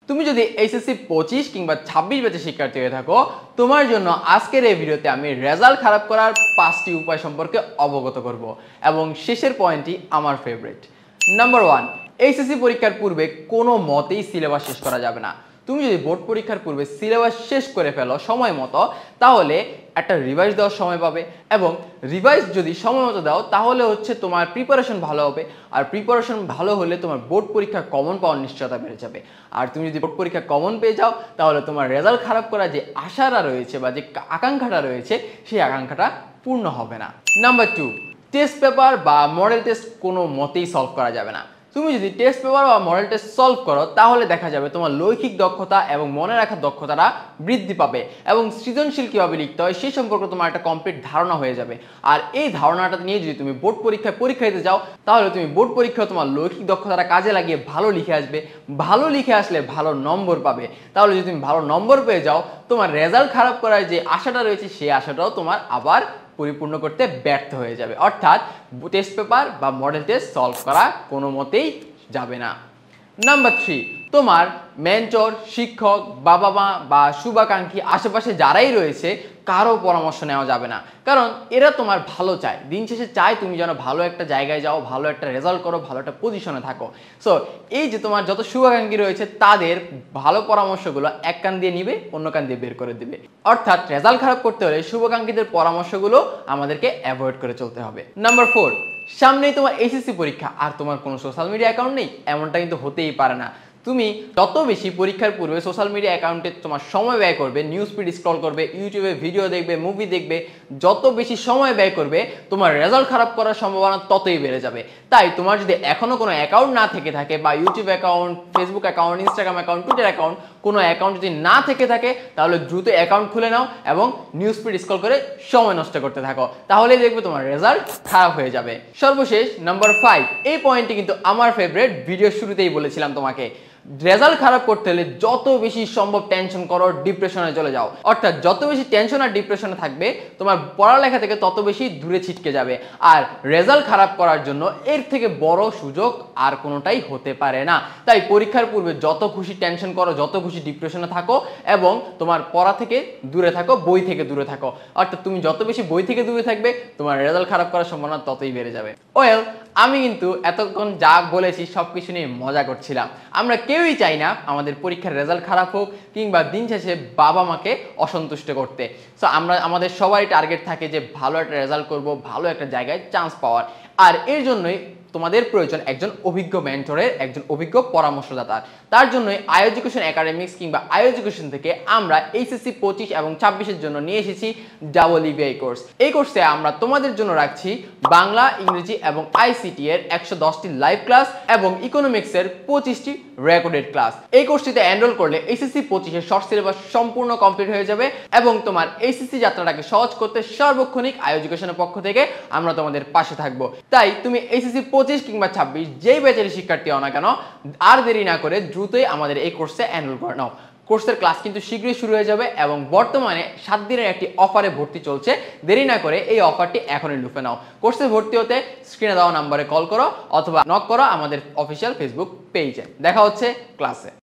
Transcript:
তুমি যদি এইচএসসি 25 কিংবা 26 ব্যাচের শিক্ষার্থী হয়ে থাকো, তোমার জন্য আজকের এই ভিডিওতে আমি রেজাল্ট খারাপ করার 5টি উপায় সম্পর্কে অবগত করব এবং শেষের পয়েন্টটি আমার ফেভারিট। নাম্বার 1, এইচএসসি পরীক্ষার পূর্বে কোনো মতেই সিলেবাস শেষ করা যাবে না। তুমি যদি বোর্ড পরীক্ষার পূর্বে সিলেবাস শেষ করে ফেলো সময় মতো, তাহলে একটা রিভাইজ দেওয়ার সময় পাবে এবং রিভাইজ যদি সময় মতো দাও তাহলে হচ্ছে তোমার প্রিপারেশন ভালো হবে, আর প্রিপারেশন ভালো হলে তোমার বোর্ড পরীক্ষা কমন পাওয়ার নিশ্চয়তা বেড়ে যাবে। আর তুমি যদি বোর্ড পরীক্ষা কমন পেয়ে যাও তাহলে তোমার রেজাল্ট খারাপ করার যে আশাটা রয়েছে বা যে আকাঙ্ক্ষাটা রয়েছে সেই আকাঙ্ক্ষাটা পূর্ণ হবে না। নাম্বার 2, টেস্ট পেপার বা মডেল টেস্ট কোনো মতেই সলভ করা যাবে না। তুমি যদি টেস্ট পেপার বা মডেল টেস্ট সলভ করো তাহলে দেখা যাবে তোমার লৈখিক দক্ষতা এবং মনে রাখার দক্ষতাটা বৃদ্ধি পাবে এবং সৃজনশীল কীভাবে লিখতে হয় সেই সম্পর্কে তোমার একটা কমপ্লিট ধারণা হয়ে যাবে। আর এই ধারণাটা নিয়ে যদি তুমি বোর্ড পরীক্ষা দিতে যাও তাহলে তুমি বোর্ড পরীক্ষায় তোমার লৈখিক দক্ষতাটা কাজে লাগিয়ে ভালো লিখে আসবে। ভালো লিখে আসলে ভালো নম্বর পাবে। তাহলে যদি তুমি ভালো নম্বর পেয়ে যাও, তোমার রেজাল্ট খারাপ করার যে আশাটা রয়েছে সেই আশাটাও তোমার আবার পরিপূর্ণ করতে ব্যর্থ হয়ে যাবে। অর্থাৎ টেস্ট পেপার বা মডেল টেস্ট সলভ করা কোনো মতেই যাবে না। নাম্বার 3, তোমার মেন্টর, শিক্ষক, বাবা মা বা শুভাকাঙ্ক্ষী আশেপাশে যারাই রয়েছে কারো পরামর্শ নেওয়া যাবে না, কারণ এরা তোমার ভালো চায়। দিন শেষে চায় তুমি যেন ভালো একটা জায়গায় যাও, ভালো একটা রেজাল্ট করো, ভালো একটা পজিশনে থাকো। সো এই যে তোমার যত শুভাকাঙ্ক্ষী রয়েছে তাদের ভালো পরামর্শগুলো এক কান দিয়ে নিবে, অন্য কান দিয়ে বের করে দিবে। অর্থাৎ রেজাল্ট খারাপ করতে হলে শুভাকাঙ্ক্ষীদের পরামর্শগুলো আমাদেরকে অ্যাভয়েড করে চলতে হবে। নাম্বার 4, সামনেই তোমার এইচএসসি পরীক্ষা আর তোমার কোনো সোশ্যাল মিডিয়া অ্যাকাউন্ট নেই, এমনটা কিন্তু হতেই পারে না। তুমি যত বেশি পরীক্ষার পূর্বে সোশ্যাল মিডিয়া অ্যাকাউন্টে তোমার সময় ব্যয় করবে, নিউজ ফিড স্ক্রল করবে, ইউটিউবে ভিডিও দেখবে, মুভি দেখবে, যত বেশি সময় ব্যয় করবে তোমার রেজাল্ট খারাপ করার সম্ভাবনা ততই বেড়ে যাবে। তাই তোমার যদি এখনো কোনো অ্যাকাউন্ট না থেকে থাকে বা YouTube account, Facebook account, Instagram account, Twitter account, কোনো অ্যাকাউন্ট যদি না থেকে থাকে তাহলে দ্রুত অ্যাকাউন্ট খুলে নাও এবং নিউজ ফিড স্ক্রল করে সময় নষ্ট করতে থাকো, তাহলেই দেখবে তোমার রেজাল্ট খারাপ হয়ে যাবে। সর্বশেষ নাম্বার 5, এই পয়েন্টটি কিন্তু আমার ফেভারিট, ভিডিও শুরুতেই বলেছিলাম তোমাকে। রেজাল্ট খারাপ করতে হলে যত বেশি সম্ভব টেনশন করো, ডিপ্রেশনে চলে যাও। অর্থাৎ যত বেশি টেনশন আর ডিপ্রেশনে থাকবে তোমার পড়ালেখা থেকে তত বেশি দূরে ছিটকে যাবে। আর রেজাল্ট খারাপ করার জন্য এর থেকে বড় সুযোগ আর কোনোটাই হতে পারে না। তাই পরীক্ষার পূর্বে যত খুশি টেনশন করো, যত খুশি ডিপ্রেশনে থাকো এবং তোমার পড়া থেকে দূরে থাকো, বই থেকে দূরে থাকো। অর্থাৎ তুমি যত বেশি বই থেকে দূরে থাকবে তোমার রেজাল্ট খারাপ করার সম্ভাবনা ততই বেড়ে যাবে। ওয়েল, আমি কিন্তু এতক্ষণ যা বলেছি সব কিছু নিয়ে মজা করছিলাম। আমরা কেউই চাই না আমাদের পরীক্ষার রেজাল্ট খারাপ হোক কিংবা দিন শেষে বাবা মাকে অসন্তুষ্ট করতে। সো আমাদের সবারই টার্গেট থাকে যে ভালো একটা রেজাল্ট করব, ভালো একটা জায়গায় চান্স পাওয়ার। আর এর জন্যই তোমাদের প্রয়োজন একজন অভিজ্ঞ মেন্টরের, একজন অভিজ্ঞ পরামর্শদাতার। তার জন্যই আই এডুকেশন একাডেমিক্স কিংবা আই এডুকেশন থেকে আমরা এইচএসসি 25 এবং 26-এর জন্য নিয়ে এসেছি ডাবল ইবিআই কোর্স। এই কোর্সে আমরা তোমাদের জন্য রাখছি বাংলা, ইংরেজি এবং আইসিটি এর 110টি লাইভ ক্লাস এবং ইকোনমিক্সের 25টি রেকর্ডেড ক্লাস। এই কোর্সটিতে এনরোল করলে এইচএসসি 25-এর শর্ট সিলেবাস সম্পূর্ণ কমপ্লিট হয়ে যাবে এবং তোমার এইচএসসি যাত্রাটাকে সহজ করতে সার্বক্ষণিক আই এডুকেশনের পক্ষ থেকে আমরা তোমাদের পাশে থাকবো। তাই তুমি এইচএসসি 25 কিংবা 26 যেই ব্যাচের শিক্ষার্থী হও না কেন, আর দেরি না করে দ্রুতই আমাদের এই কোর্সে এনরোল করে নাও। কোর্সের ক্লাস কিন্তু শীঘ্রই শুরু হয়ে যাবে এবং বর্তমানে 7 দিনের একটি অফারে ভর্তি চলছে। দেরি না করে এই অফারটি এখনই লুফে নাও। কোর্সে ভর্তি হতে স্ক্রিনে দেওয়া নাম্বারে কল করো অথবা নক করো আমাদের অফিসিয়াল ফেসবুক পেজে। দেখা হচ্ছে ক্লাসে।